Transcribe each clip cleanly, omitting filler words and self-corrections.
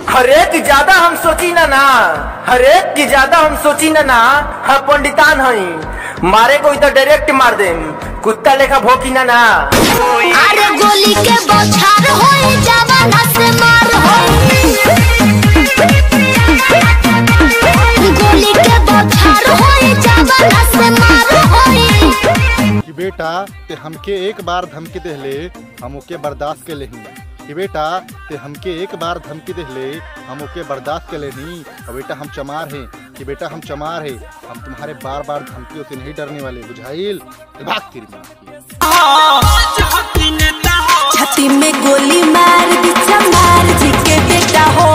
हरेक की ज्यादा हम सोची ना हरेक की ज्यादा हम सोची ना हम पंडितान हई मारे कोई तो डायरेक्ट मार दे कुत्ता लेखा भोकी ना अरे गोली के बौछार होई जवाना से मार होई गोली के बौछार होई जवाना से मार होई कि बेटा ते हमके एक बार धमकी देले हम ओके बर्दाश्त के लेही कि बेटा ते हमके एक बार धमकी देले हम ओके बर्दाश्त के लेनी और बेटा हम चमार हैं कि बेटा हम चमार हैं हम तुम्हारे बार बार धमकियों से नहीं डरने वाले बुझाइल भाग तेरी छाती में गोली मार दी चमार जी के बेटा हो।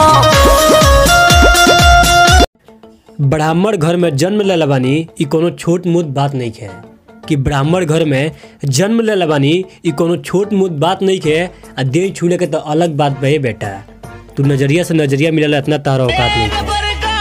ब्राह्मण घर में जन्म ले लबानी ई कोनो छोट मोट बात नहीं है कि ब्राह्मण घर में जन्म ले लबानी ई कोनो छोट मोट बात नहीं है आ देह छूले के तो अलग बात बहे बेटा तू नजरिया से नजरिया मिलल इतना तारा औकात नहीं है।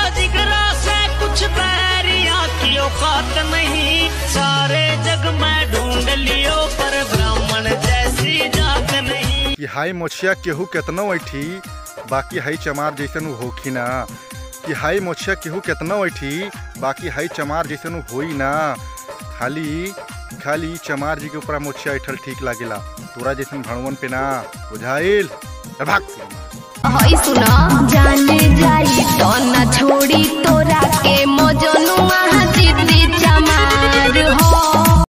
सारे जग में ढूंढ लियो पर ब्राह्मण जैसी जात नहीं कि हाई मोछिया केहू केतनो ऐठी बाकी हाई चमार जैसन होखी ना कि हाई मोछिया केहू केतनो ऐठी बाकी हाई चमार जैसन होई ना खाली चमार जी के ऊपर मोछिया ऐठल ठीक लागेला तोरा जैसन भणवन पे ना बुझाइल भाग हई सुना जाने जाई तो न छोड़ी तोरा के मोजनुआ जिद्दी चमार हो।